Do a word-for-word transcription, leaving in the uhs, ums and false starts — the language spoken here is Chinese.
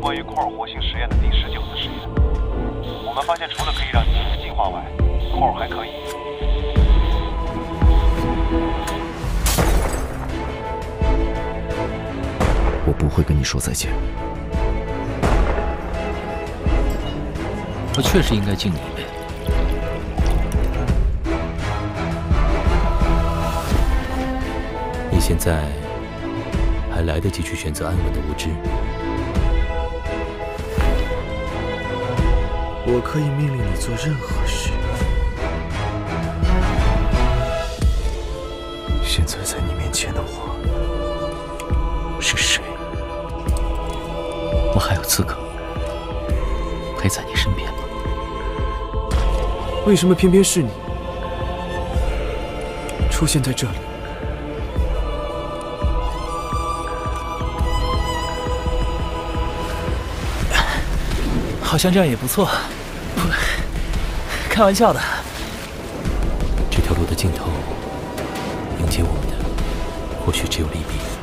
关于库尔活性实验的第十九次实验，我们发现除了可以让基因进化外，库尔还可以。 我不会跟你说再见。 我确实应该敬你一杯。你现在还来得及去选择安稳的无知。 我可以命令你做任何事。现在在你面前的我是谁？ 我还有资格陪在你身边吗？ 为什么偏偏是你出现在这里？ 好像这样也不错。不，开玩笑的。这条路的尽头，迎接我们的或许只有利弊。